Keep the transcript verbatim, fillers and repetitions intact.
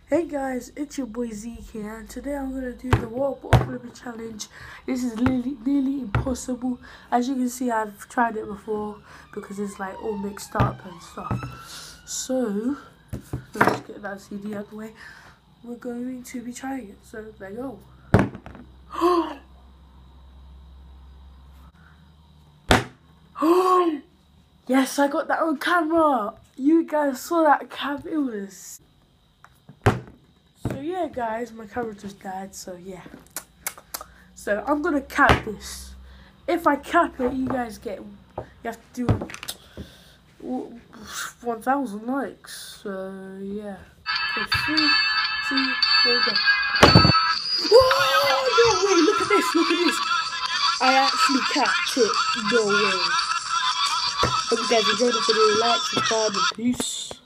Hey guys, it's your boy Zeke here, and today I'm going to do the water bottle flipper challenge. This is nearly, nearly impossible. As you can see, I've tried it before because it's like all mixed up and stuff. So, let's get that C D out of the way. We're going to be trying it, so there you go. Yes, I got that on camera. You guys saw that cam, it was... So yeah guys, my camera just died, so yeah. So I'm gonna cap this. If I cap it, you guys get, you have to do one thousand likes. So yeah. Okay, three, two, one, go. Oh, no way, look at this, look at this. I actually capped it, no way. Hope you guys enjoyed the video, like, subscribe, and peace.